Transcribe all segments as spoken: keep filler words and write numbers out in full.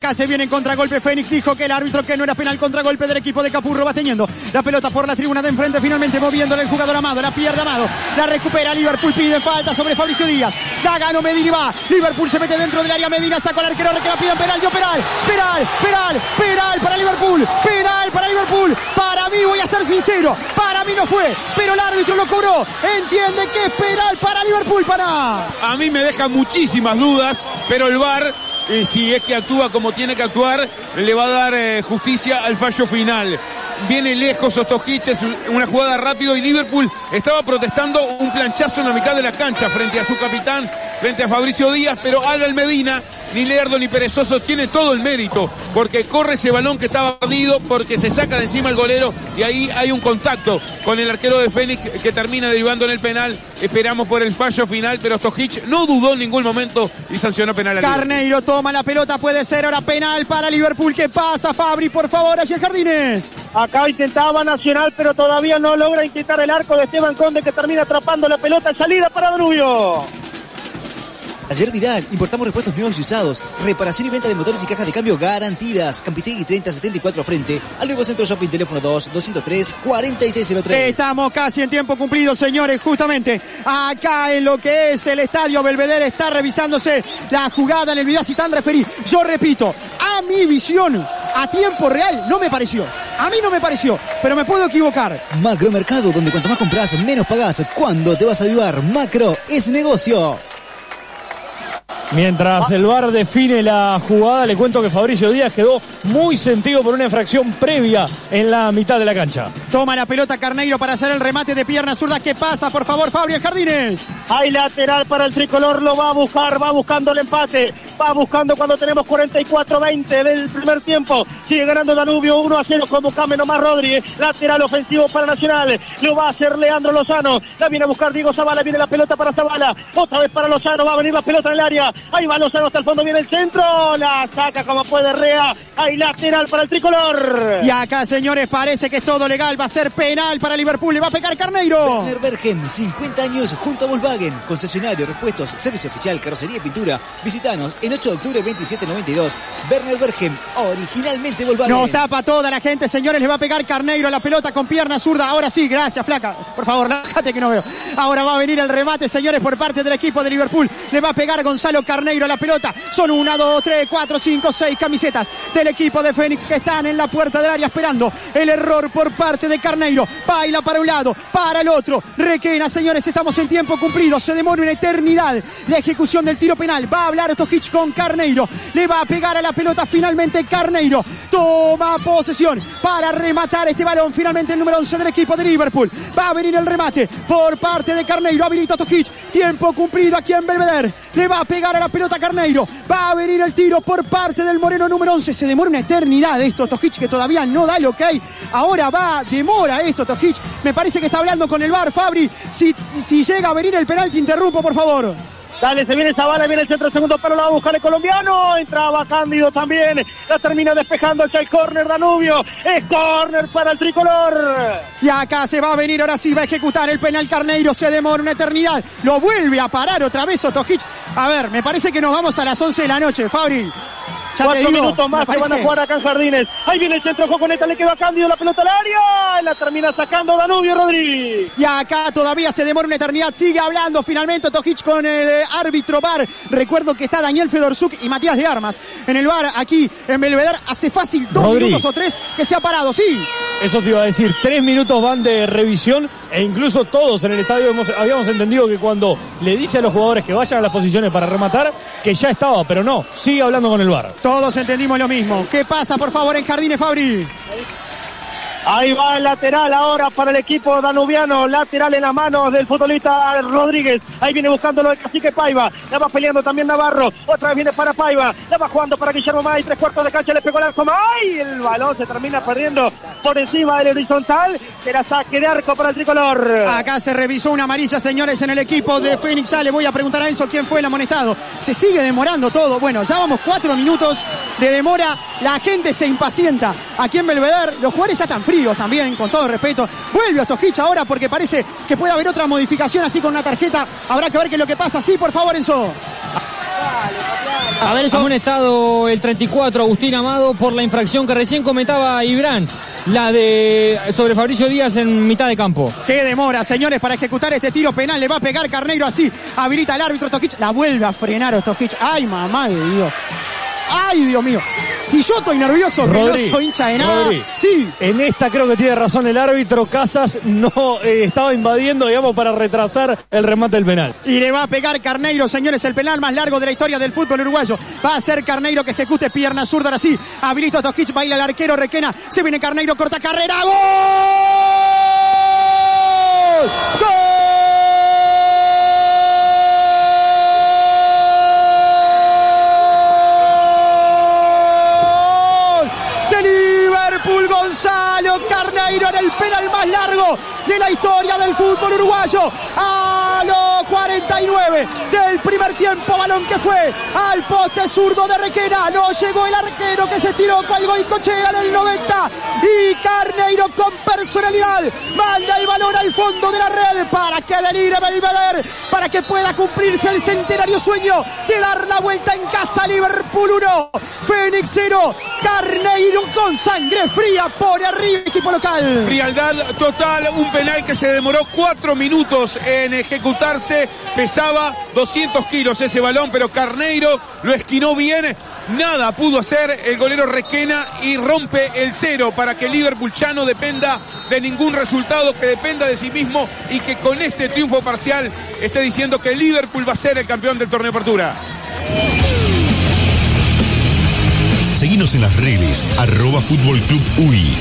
Acá se viene en contragolpe. Fénix dijo que el árbitro que no era penal. Contragolpe del equipo de Capurro. Va teniendo la pelota por la tribuna de enfrente. Finalmente moviéndole el jugador Amado. La pierde Amado. La recupera Liverpool. Pide falta sobre Fabricio Díaz. La ganó Medina y va. Liverpool se mete dentro del área. Medina sacó al arquero. Que la piden penal. Dio penal. Penal. Penal. Penal para Liverpool. Penal para Liverpool. Para mí, voy a ser sincero. Para mí no fue. Pero el árbitro lo cobró. Entiende que es penal para Liverpool. Para. A mí me deja muchísimas dudas. Pero el V A R... Eh, si es que actúa como tiene que actuar, le va a dar eh, justicia al fallo final. Viene lejos Ostojic, es una jugada rápido y Liverpool estaba protestando un planchazo en la mitad de la cancha frente a su capitán, frente a Fabricio Díaz, pero Albert Medina, ni lerdo ni perezoso, tiene todo el mérito, porque corre ese balón que estaba perdido, porque se saca de encima el golero y ahí hay un contacto con el arquero de Fénix que termina derivando en el penal. Esperamos por el fallo final, pero Ostojic no dudó en ningún momento y sancionó penal a Carneiro toma la pelota, puede ser ahora penal para Liverpool. ¿Qué pasa, Fabri? Por favor, hacia Jardines. Acá intentaba Nacional, pero todavía no logra intentar el arco de Esteban Conde, que termina atrapando la pelota. Salida para Danubio. Ayer Vidal, importamos repuestos nuevos y usados, reparación y venta de motores y cajas de cambio garantidas. Campitegui treinta setenta y cuatro frente al nuevo Centro Shopping, teléfono dos, doscientos tres, cuarenta y seis cero tres. Estamos casi en tiempo cumplido, señores, justamente acá en lo que es el Estadio Belvedere está revisándose la jugada en el video asistán referí. Yo repito, a mi visión, a tiempo real, no me pareció. A mí no me pareció, pero me puedo equivocar. Macro Mercado, donde cuanto más compras, menos pagás. ¿Cuándo te vas a avivar? Macro es negocio. Mientras el V A R define la jugada, le cuento que Fabricio Díaz quedó muy sentido por una infracción previa en la mitad de la cancha. Toma la pelota Carneiro para hacer el remate de pierna zurda. ¿Qué pasa, por favor, Fabri Jardines? Hay lateral para el tricolor, lo va a buscar, va buscando el empate. Va buscando cuando tenemos cuarenta y cuatro veinte del primer tiempo. Sigue ganando Danubio uno a cero con Bucame nomás Rodríguez. Lateral ofensivo para Nacional. Lo va a hacer Leandro Lozano. La viene a buscar Diego Zavala. Viene la pelota para Zavala. Otra vez para Lozano. Va a venir la pelota en el área. Ahí va Lozano hasta el fondo. Viene el centro. La saca como puede Rea. Hay lateral para el tricolor. Y acá, señores, parece que es todo legal. Va a ser penal para Liverpool. Le va a pegar Carneiro. Werner Bergen, cincuenta años junto a Volkswagen. Concesionario, repuestos, servicio oficial, carrocería y pintura. Visitanos en ocho de octubre veintisiete noventa y dos. Werner Bergen, originalmente Volkswagen. Nos tapa toda la gente, señores. Le va a pegar Carneiro a la pelota con pierna zurda. Ahora sí, gracias, flaca. Por favor, lájate que no veo. Ahora va a venir el remate, señores, por parte del equipo de Liverpool. Le va a pegar Gonzalo Carneiro a la pelota. Son una, dos, tres, cuatro, cinco, seis camisetas del equipo de Fénix que están en la puerta del área esperando el error por parte de Carneiro. Baila para un lado, para el otro. Requena, señores, estamos en tiempo cumplido. Se demora una eternidad la ejecución del tiro penal. Va a hablar Ostojic con Carneiro. Le va a pegar a la pelota finalmente Carneiro. Toma posesión para rematar este balón. Finalmente el número once del equipo de Liverpool. Va a venir el remate por parte de Carneiro. Habilita Ostojic. Tiempo cumplido aquí en Belvedere. Le va a pegar a la pelota Carneiro. Va a venir el tiro por parte del moreno número once. Se demora una eternidad esto, Ostojic, que todavía no da el ok. Ahora va, demora esto, Ostojic. Me parece que está hablando con el V A R, Fabri. Si, si llega a venir el penal, te interrumpo, por favor. Dale, se viene Zavala, viene el centro, segundo palo, lo va a buscar el colombiano. Entraba Cándido también. La termina despejando hacia el córner Danubio. Es córner para el tricolor. Y acá se va a venir, ahora sí va a ejecutar el penal Carneiro. Se demora una eternidad. Lo vuelve a parar otra vez Ostojic. A ver, me parece que nos vamos a las once de la noche, Fabri. Ya Cuatro digo, minutos más que van a jugar acá en Jardines. Ahí viene el centro, Joconeta, le queda a Cándido la pelota al área. La termina sacando Danubio Rodríguez. Y acá todavía se demora una eternidad. Sigue hablando finalmente Ostojic con el árbitro V A R. Recuerdo que está Daniel Fedorzuk y Matías de Armas en el V A R aquí en Belvedere. Hace fácil dos Rodríguez. minutos o tres que se ha parado, sí. Eso te iba a decir, tres minutos van de revisión e incluso todos en el estadio hemos, habíamos entendido que cuando le dice a los jugadores que vayan a las posiciones para rematar, que ya estaba, pero no, sigue hablando con el V A R. Todos entendimos lo mismo. ¿Qué pasa, por favor, en Jardines, Fabri? Ahí va el lateral ahora para el equipo danubiano. Lateral en las manos del futbolista Rodríguez. Ahí viene buscándolo el cacique Paiva. La va peleando también Navarro. Otra vez viene para Paiva. La va jugando para Guillermo May. Tres cuartos de cancha. Le pegó el arco May. El balón se termina perdiendo por encima del horizontal. Era saque de arco para el tricolor. Acá se revisó una amarilla, señores, en el equipo de Fénix. Ya le voy a preguntar a Enzo quién fue el amonestado. Se sigue demorando todo. Bueno, ya vamos cuatro minutos de demora. La gente se impacienta. Aquí en Belvedere los jugadores ya están fríos también, con todo respeto. Vuelve Ostojic ahora porque parece que puede haber otra modificación así con una tarjeta. Habrá que ver qué es lo que pasa. Sí, por favor, Enzo. A ver, eso. Amonestado el treinta y cuatro, Agustín Amado, por la infracción que recién comentaba Ibran, la de sobre Fabricio Díaz en mitad de campo. Qué demora, señores, para ejecutar este tiro penal. Le va a pegar Carneiro así. Habilita el árbitro Stojic. La vuelve a frenar Stojic. Ay, mamá de Dios. Ay, Dios mío. Si yo estoy nervioso, Rodri, que no soy hincha de nada. Rodri, sí. En esta creo que tiene razón el árbitro. Casas no eh, estaba invadiendo, digamos, para retrasar el remate del penal. Y le va a pegar Carneiro, señores, el penal más largo de la historia del fútbol uruguayo. Va a ser Carneiro que ejecute pierna zurda, ahora sí. Habilita Stojic, baila el arquero Requena. Se viene Carneiro, corta carrera. ¡Gol! ¡Gol! Gonzalo Carneiro en el penal más largo de la historia del fútbol uruguayo. A los cuarenta y nueve del primer tiempo, balón que fue al poste zurdo de Requena. No llegó el arquero que se tiró con Goicoechea en el noventa. Y Carneiro con personalidad manda el balón al fondo de la red para que delire Belvedere, para que pueda cumplirse el centenario sueño de dar la vuelta en casa. Liverpool uno, Fénix cero. Carneiro con sangre fría pone arriba el equipo local. Frialdad total, un penal que se demoró cuatro minutos en ejecutarse. Pesaba doscientos kilos ese balón, pero Carneiro lo esquinó bien. Nada pudo hacer el golero Requena y rompe el cero para que Liverpool ya no dependa de ningún resultado, que dependa de sí mismo y que con este triunfo parcial esté diciendo que Liverpool va a ser el campeón del torneo de apertura. Seguinos en las redes, arroba Fútbol Club U I.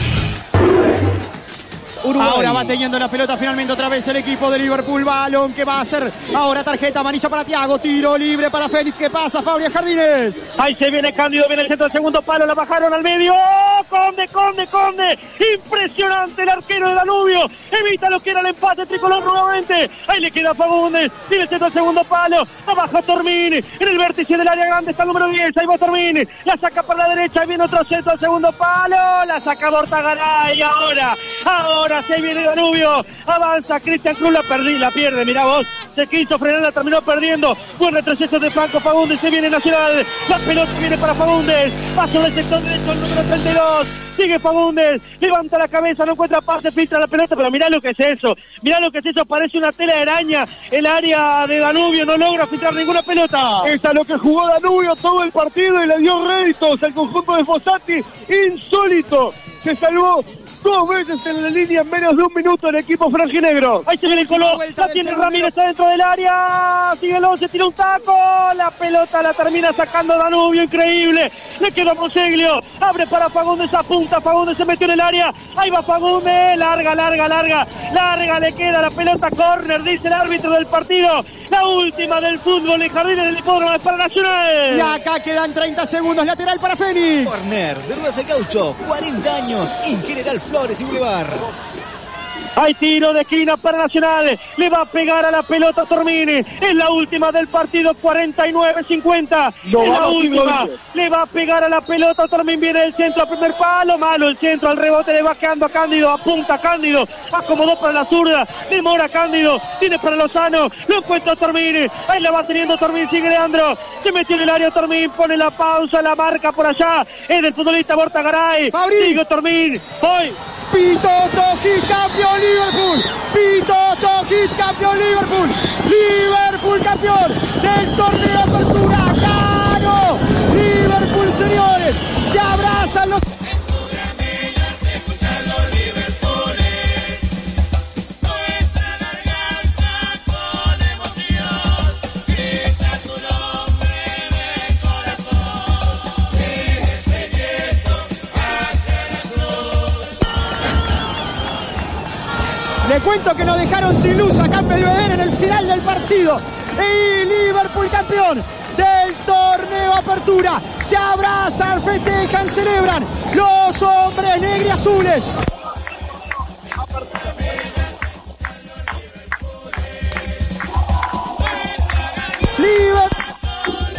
Uruguay. Ahora va teniendo la pelota finalmente otra vez el equipo de Liverpool. Balón que va a hacer ahora tarjeta amarilla para Thiago. Tiro libre para Félix. ¿Qué pasa, Fabrián Jardines? Ahí se viene Cándido, viene el centro del segundo palo. La bajaron al medio. ¡Oh! Conde, Conde, Conde. Impresionante el arquero de Danubio. Evita lo que era el empate tricolor nuevamente. Ahí le queda Fagundes. Tiene el centro del segundo palo. La baja Tormini. En el vértice del área grande está el número diez. Ahí va Tormini. La saca para la derecha. Viene otro centro al segundo palo. La saca Bortagaray. Ahora, ahora se viene Danubio, avanza Cristian Cruz, la perdí, la pierde, mirá vos, se quiso frenar, la terminó perdiendo, buen retroceso de Franco Fagundes, se viene Nacional, la pelota viene para Fagundes, paso del sector derecho, el número treinta y dos, sigue Fagundes, levanta la cabeza, no encuentra pase, filtra la pelota, pero mirá lo que es eso, mirá lo que es eso, parece una tela de araña, el área de Danubio no logra filtrar ninguna pelota. Es a lo que jugó Danubio todo el partido y le dio réditos al conjunto de Fossati, insólito, se salvó dos veces en la línea en menos de un minuto el equipo franjinegro. Ahí se viene el color, la tiene Ramírez, está dentro del área, sigue el once, tira un taco, la pelota la termina sacando Danubio, increíble, le quedó Monseglio, abre para Fagundes, apunta, Fagundes se metió en el área, ahí va Fagundes, larga, larga, larga, larga, le queda la pelota, córner, dice el árbitro del partido, la última del fútbol en Jardines del Hipódromo para Nacional. Y acá quedan treinta segundos, lateral para Fénix. Corner de Ruedas al Gaucho, cuarenta años, en General Flores y Boulevard. Hay tiro de esquina para Nacional, le va a pegar a la pelota Tormini, es la última del partido, cuarenta y nueve cincuenta, no, es la última, le va a pegar a la pelota, Tormini viene del centro al primer palo, malo el centro, al rebote le va quedando a Cándido, apunta Cándido, acomodó para la zurda, demora Cándido, tiene para Lozano, lo encuentra Tormini, ahí la va teniendo Tormini, sigue Leandro, se metió en el área Tormini, pone la pausa, la marca por allá, es del futbolista Bortagaray, sigue Tormini, hoy. Pito Stojic, campeón Liverpool. Pito Stojic, campeón Liverpool. Liverpool campeón del torneo Apertura. ¡Ganó! Liverpool, señores. Se abrazan los... Le cuento que nos dejaron sin luz acá en Belvedere en el final del partido. Y Liverpool campeón del torneo Apertura. Se abrazan, festejan, celebran los hombres negros y azules.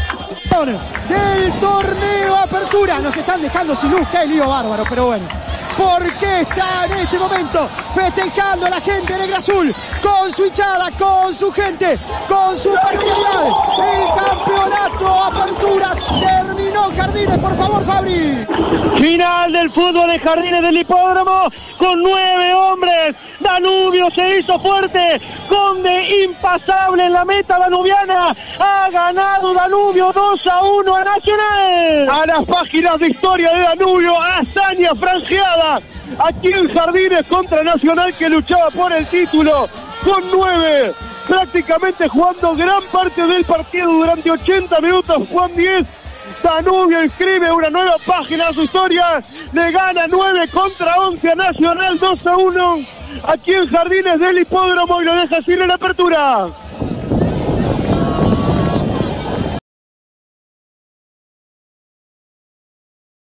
Liverpool del torneo Apertura. Nos están dejando sin luz, qué lío bárbaro, pero bueno. por qué está en este momento festejando la gente negra azul con su hinchada, con su gente, con su parcialidad. El campeonato Apertura terminó. Jardines, por favor, Fabri. Final del fútbol de Jardines del Hipódromo con nueve hombres. Danubio se hizo fuerte. Conde impasable en la meta danubiana. Ha ganado Danubio dos a uno a Nacional. A las páginas de historia de Danubio, hazaña franjeada aquí en Jardines contra Nacional, que luchaba por el título con nueve, prácticamente jugando gran parte del partido durante ochenta minutos. Juan diez, Danubio escribe una nueva página a su historia, le gana nueve contra once a Nacional, dos a uno aquí en Jardines del Hipódromo, y lo deja sin en la apertura.